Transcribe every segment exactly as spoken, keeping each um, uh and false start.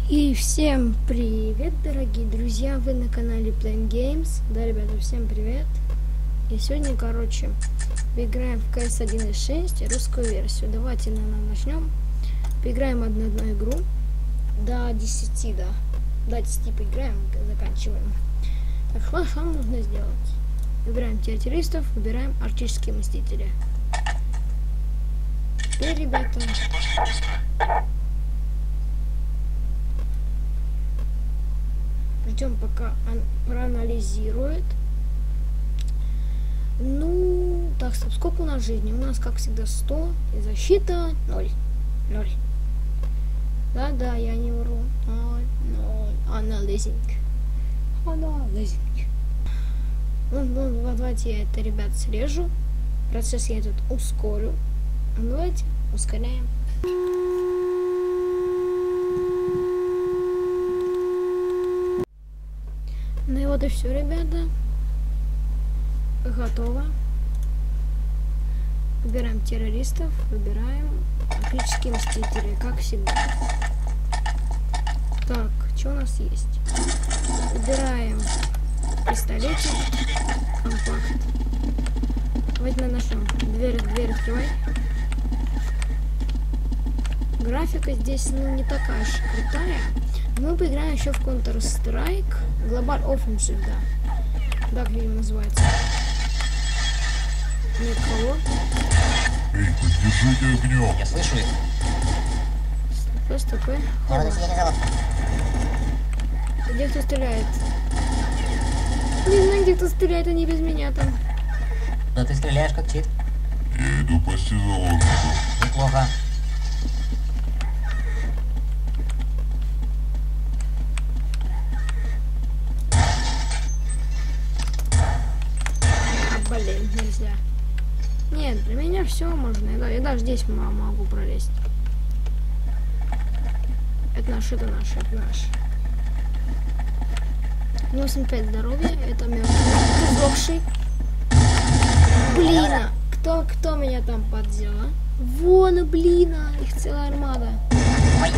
И всем привет, дорогие друзья, вы на канале Playing Games. Да, ребята, всем привет. И сегодня, короче, поиграем в кэ эс один точка шесть, русскую версию. Давайте, наверное, начнем. Поиграем одну одну игру до десяти, да. До десяти поиграем, заканчиваем. Так, что нам нужно сделать? Выбираем террористов, выбираем арктические мстители. Теперь, ребята, ждем, пока он проанализирует. Ну, так, стоп, сколько у нас жизни? У нас, как всегда, сто, и защита ноль. ноль. Да-да, я не вру. ноль, ноль. Анализинг. Анализинг. Ну, ну, давайте я это, ребят, срежу. Процесс я этот ускорю. Давайте ускоряем. Ну и вот и все, ребята. Готово. Выбираем террористов, выбираем арктические мстители, как всегда. Так, что у нас есть? Выбираем пистолетик, компакт. Давайте мы начнем. Дверь, дверь открывай. Графика здесь, ну, не такая уж крутая. Мы поиграем еще в Counter-Strike Global Offensive, да. Да, как его называется. Никого. Эй, поддержите огнем. Я слышу их. Что такое? Я буду сидеть на завод. Где кто стреляет? Не знаю, где кто стреляет, они без меня там. Да ты стреляешь как чит. Я иду пасти заложников. Неплохо. Блин, нельзя. Нет, для меня все можно. Я, я даже здесь могу пролезть. Это наш, это наш, это наш. восемь пять здоровья, это мертвый. Сдохший. Блин, а кто, кто меня там поддел, а? Вон, блин, а, их целая армада. Ой,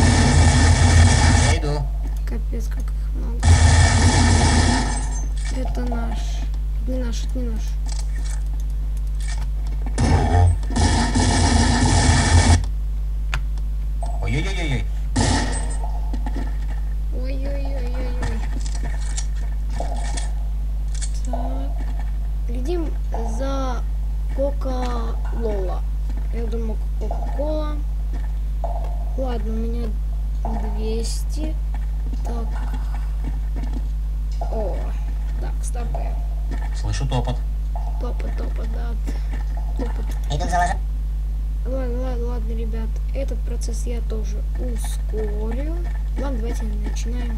я иду. Капец, как их много. Это наш. Не наш, это не наш. Ой-ой-ой-ой. Ой-ой-ой-ой-ой. Так. Глядим за Кока-Лола. Я думаю, Кока-Кола. Ладно, у меня двести. Так. О, так, стопы. Слышу топот. Топот, топот, да. Топот. Идут заложить. Ладно, ладно, ладно, ребят. Этот процесс я тоже ускорю. Ладно, давайте начинаем.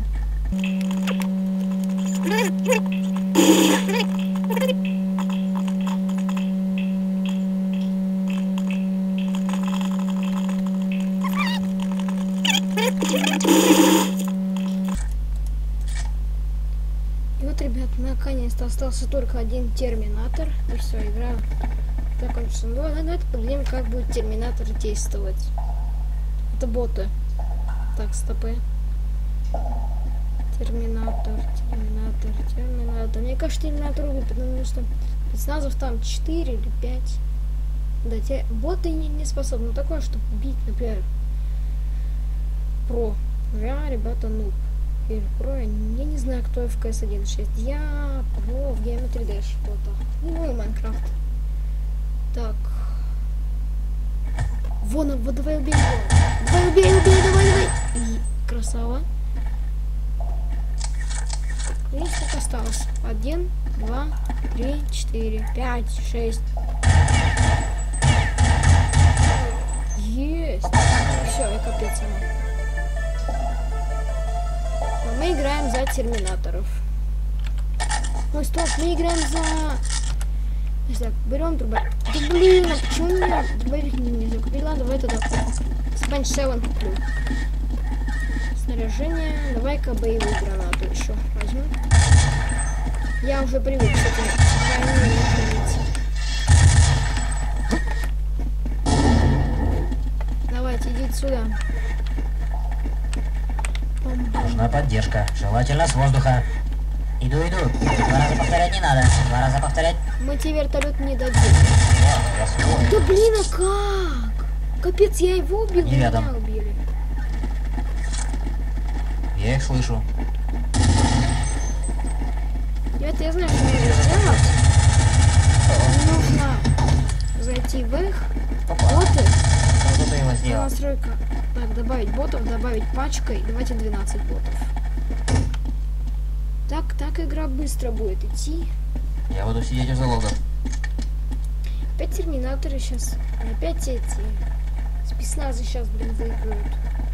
И вот, ребят, наконец-то остался только один терминатор. И все, игра закончится. Ну, давайте поглядим, как будет терминатор действовать. Это боты. Так, стопы. Терминатор, терминатор, терминатор. Мне кажется, терминатор убит, потому что спецназов там четыре или пять. Да, те боты не, не способны такое, чтобы убить, например, про. Я, ребята, нуб. Или про, я не, я не знаю, кто я в кэ эс один точка шесть. Я про в Geometry Dash бота. Ну и Майнкрафт. Так. Вон, вот давай убей его. Давай убей, убей, давай, давай. И красава. И сколько осталось? Один, два, три, четыре, пять, шесть. Есть. Все, и капец ему. Но мы играем за терминаторов. Ой, стоп, мы играем за... Так, берем дробовик. Да блин, а почему меня дробовик нельзя купить? Ладно, давай тогда Спанч семь куплю. Снаряжение. Давай-ка боевую гранату еще возьму. Я уже привык с этим войной ходить. Давайте, идите сюда. Нужна поддержка. Желательно с воздуха. Иду, иду. Два раза повторять не надо. Два раза повторять. Мы тебе вертолет не дадим. О, я свой. Да блин, а как? Капец, я его убил, Не меня рядом. убили. Я их слышу. Ребята, я знаю, что нужно сделать. Нужно зайти в их Опа. боты. Кто-то его сделал. Настройка. Так, добавить ботов, добавить пачкой. Давайте двенадцать ботов. Так, так игра быстро будет идти. Я буду сидеть у залогов. Опять терминаторы сейчас. Опять эти спецназы сейчас, блин, выиграют.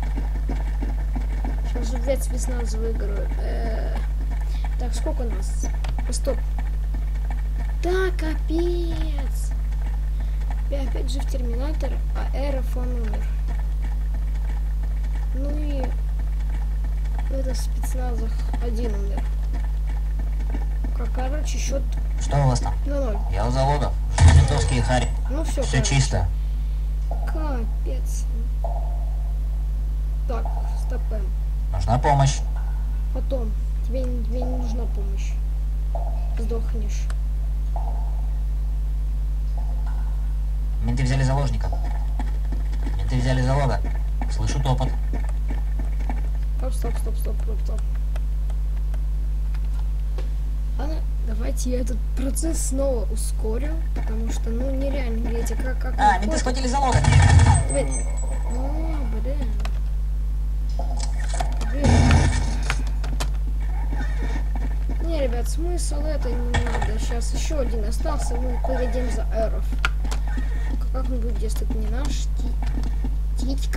Сейчас опять спецназы выиграют. Э-э- Так, сколько у нас? Э, Стоп. Да, капец. Я опять же в терминатор, а Эров он умер. Ну и в этих спецназах один умер. Как, короче, счет Что у вас там? на ноль. Я у залогов. Ментовские хари. Ну все, Все чисто. Капец. Так, стопэм. Нужна помощь. Потом. Тебе, не- тебе не нужна помощь. Сдохнешь. Менты взяли заложника. Менты взяли залога. Слышу топот. Стоп, стоп, стоп, стоп, стоп, стоп. Ладно, давайте я этот процесс снова ускорю, потому что, ну, нереально, видите, как, как... А, он менты ходит. схватили залога. Блин. О, блин. Блин. Не, ребят, смысл это не надо. Сейчас еще один остался, мы поедем за Эров. Как он будет действовать? Не наш ти... Титька?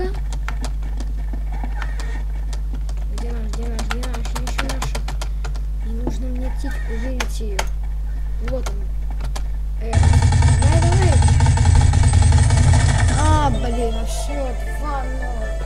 Где наш, где наш, где наш? Еще наша. Не нужно мне титьку, уберите ее. Вот он. Эров. Давай, давай. А, блин, а все, два ноль.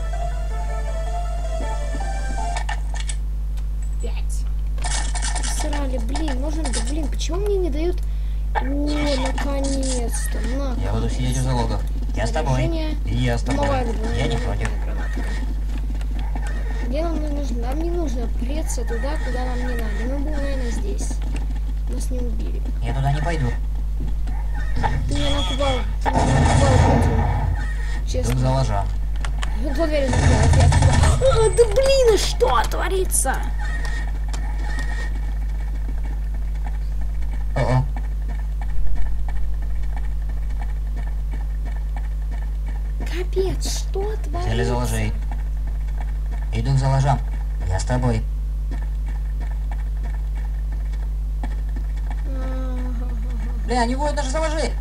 Пять. Срали, блин, можно, да блин, почему мне не дают... О, наконец-то, на. Я буду сидеть у залогов. Я с тобой. Решение. И я с тобой. Новая Я не против. гранатка. Где нам не нужно? Нам не нужно преться туда, куда нам не надо. Мы будем, наверное, здесь. Нас не убили. Я туда не пойду. Ты меня напугал. Ты меня напугал, Путин. Тут Честно. заложа. Вот дверь закрылась, я открыла. А, да блин, а что творится? О-о. Капец, что творится? Взяли заложей. Иду к заложам. Я с тобой. Ага. Бля, они воют даже заложи.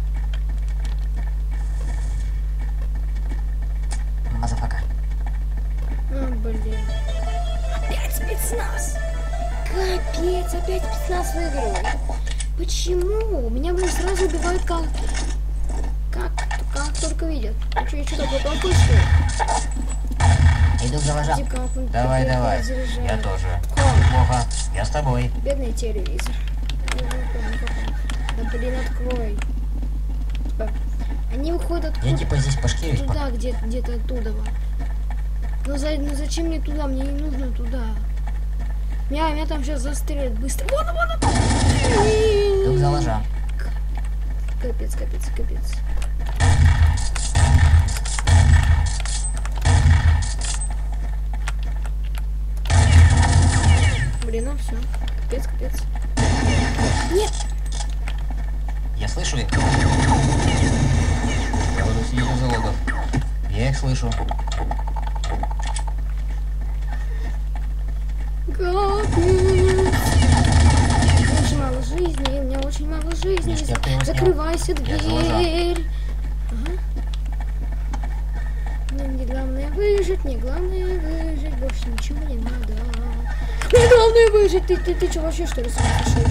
Мазафака. А, блин. Опять спецназ. Капец, опять спецназ выигрывает. Почему? Меня, блин, сразу убивают как... Как? Как только видят. Ну что, я что такое плохой, что ли? Иду к заложам. Иди, как он Давай, опять давай. заряжает. Я тоже. Как? Неплохо. Я с тобой. Бедный телевизор. Я не помню, как он. Да блин, открой. Типа, они выходят откуда? Я типа здесь пошкирюсь. Туда, где- где-то оттуда. Ну, за, ну зачем мне туда? Мне не нужно туда. Меня, меня там сейчас застрелят быстро. Вон, вон, вон. Иду к заложам. Капец, капец, капец. Блин, ну все. Капец, капец. Нет! Я слышу их. Я буду сидеть у залогов. Я их слышу. Капец. Очень мало жизни, у меня очень мало жизни. Ништяк, ты его снял. Закрывайся, Я заложил. дверь. Ага. Мне не главное выжить, мне главное выжить, больше ничего не надо. Мне главное выжить, ты, ты, ты что, вообще что ли с ума сошел?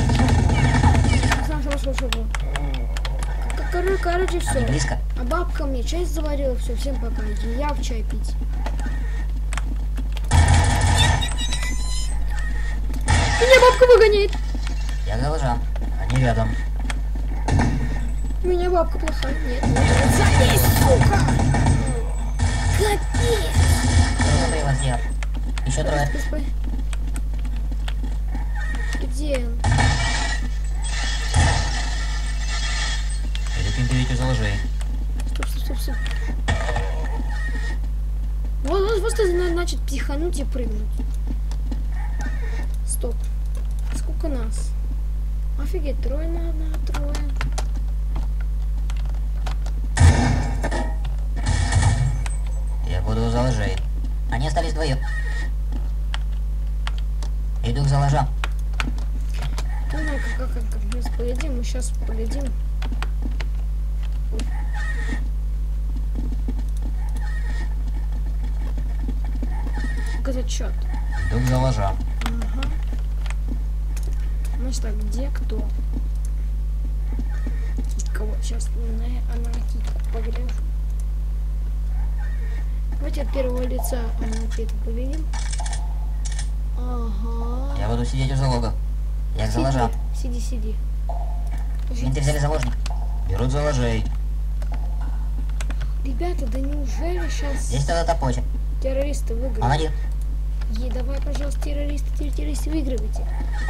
Саша, шел, шел, шел. Кор- Короче, Они все. близко. А бабка мне чай заварила, все, всем пока. Я в чай пить. Меня бабка выгоняет. Я к заложам. Они рядом. У меня бабка плохая. Нет, нет, нет. Залезь, сука! Капец! Кто-то его сделал. Еще трое. Стой, стой. Где он? Иду к империтору заложей. Стоп, стоп, стоп, стоп. Вот, вот, вот это значит психануть и прыгнуть. Стоп. Сколько нас? Офигеть, трое на одна, трое. Я буду у заложей. Они остались вдвоем. Иду к заложам. Не знаю, как, как, как мы поедим, мы сейчас поедим. Этот счет. Иду к заложам. Ага. Значит так, где кто? Кого сейчас на аналитику погрежу. Давайте от первого лица аналитику поведем. Ага. Я буду сидеть у залога. Я к заложам. Сиди, сиди. Менты взяли заложник. Берут заложей. Ребята, да неужели сейчас Здесь тогда топочек. террористы Он выиграют? один. Ей, давай, пожалуйста, террористы, тер- террористы, выигрывайте.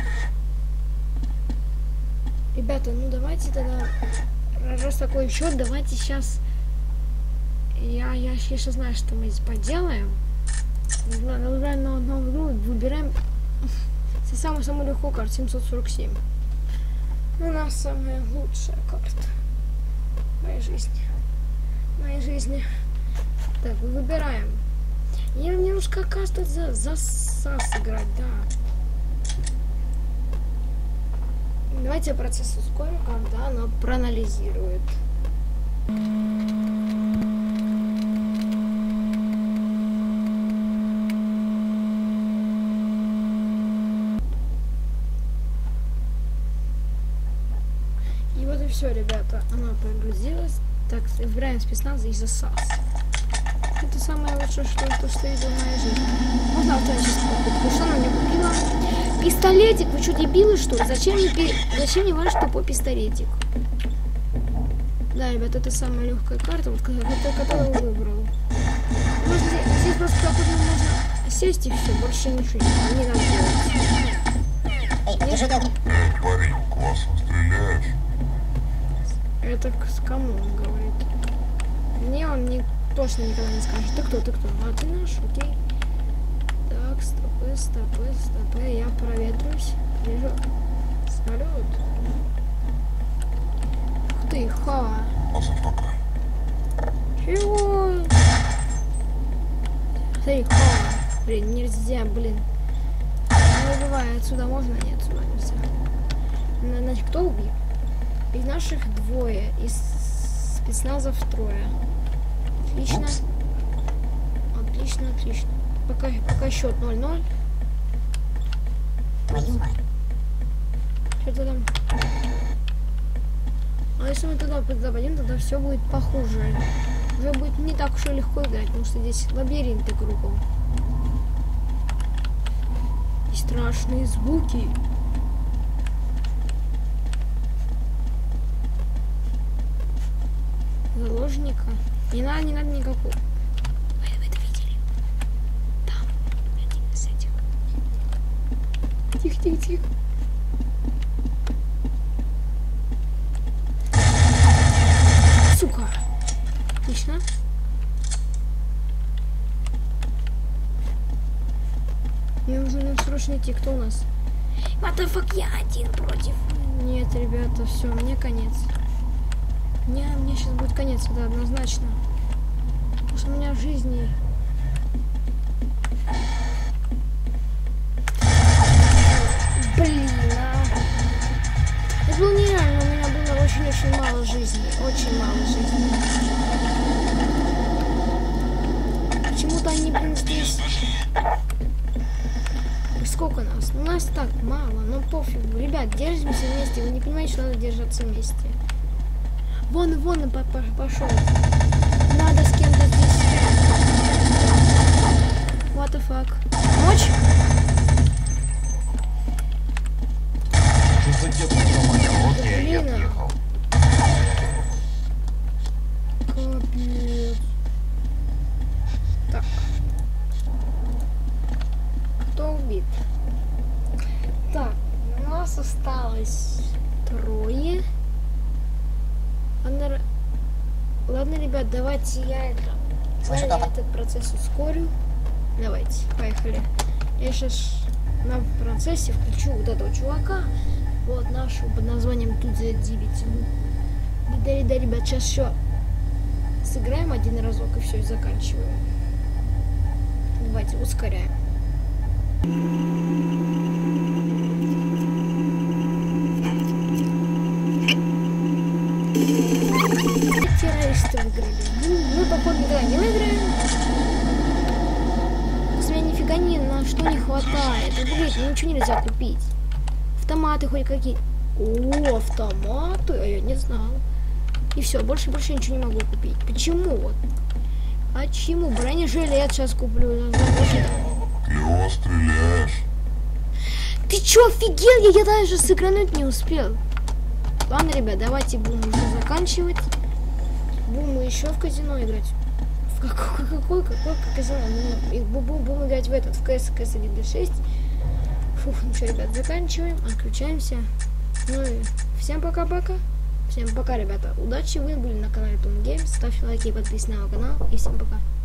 Ребята, ну давайте тогда, раз такой счет, давайте сейчас, я, я, я сейчас знаю, что мы здесь поделаем. Выбираем на одну игру, выбираем самую-самую легкую карту, семьсот сорок семь. У нас самая лучшая карта в моей жизни. В моей жизни. Так, выбираем. Я немножко, кажется, за, за сас играть, да. Давайте процесс ускорим, когда она проанализирует. И вот и все, ребята, она прогрузилась. Так, выбираем спецназ и засас. Это самое лучшее, что, то, что я видел в моей жизни. Можно автоматически покупку. Что она мне купила? Пистолетик. Вы что, дебилы, что ли? Зачем мне, пи... Зачем мне ваш тупой пистолетик? Да, ребят, это самая легкая карта, вот, которую я выбрал. Просто здесь, здесь просто так вот можно сесть и все, больше ничего не надо делать. Эй, держи догни. Эй, парень, классно стреляешь. Это к кому он говорит? Мне он не точно никогда не скажет. Ты кто, ты кто? А ты наш, окей. Так, стопы, стопы, стопы. Я проветруюсь. Вижу самолет. Ух ты, ха. Мазафака. Чего? Смотри, ха. Блин, нельзя, блин. Не убивай, отсюда можно? Нет, отсюда нельзя. Значит, кто убил? Из наших двое, из спецназов трое. Отлично. Упс. Отлично, отлично. Пока, пока счет ноль ноль. Твою мать. Что-то там. А если мы туда, туда пойдем, тогда все будет похуже. Уже будет не так уж и легко играть, потому что здесь лабиринты кругом. И страшные звуки. Заложника. Не надо, не надо никакого. Вы, вы это видели? Там один из этих. Тихо, тихо, тихо. Сука. Отлично. Мне нужно срочно идти. Кто у нас? What the fuck, я один против. Нет, ребята, все, мне конец. Мне, мне сейчас будет конец, да, однозначно. Потому что у меня в жизни... Блин, а... Это было нереально, у меня было очень-очень мало жизни. Очень мало жизни. Почему-то они, блин, здесь... Сколько нас? У нас так мало, но пофигу. Ребят, держимся вместе. Вы не понимаете, что надо держаться вместе. Вон, вон, пошел. Надо с кем-то здесь. What the fuck? Ночь? Что за тема? Вот я и Блин. отъехал. Капец. Так. осталось трое. Ладно, ладно, ребят, давайте я это... Слышу, я топот. этот процесс ускорю. Давайте, поехали. Я сейчас на процессе включу вот этого чувака. Вот нашего под названием Тут за девять. Да, да, да, ребят, сейчас еще сыграем один разок и все, и заканчиваем. Давайте ускоряем. Террористы выиграли. Мы, походу, никогда не выиграем. У меня нифига ни на что не хватает. Ну, блин, ну ничего нельзя купить. Автоматы хоть какие. О, автоматы, а я не знал. И все, больше больше ничего не могу купить. Почему вот? А чему? Бронежилет сейчас куплю. Клево стреляешь. Ты чё, офигел? Я, я даже сыгрануть не успел. Ладно, ребят, давайте будем уже заканчивать. Будем еще в казино играть. В какой, какой, какой казино? Ну, будем, будем играть в этот, в КС, КС один шесть. Фух, ну что, ребят, заканчиваем, отключаемся. Ну и всем пока-пока. Всем пока, ребята. Удачи, вы были на канале Plain Games. Ставьте лайки и подписывайтесь на мой канал. И всем пока.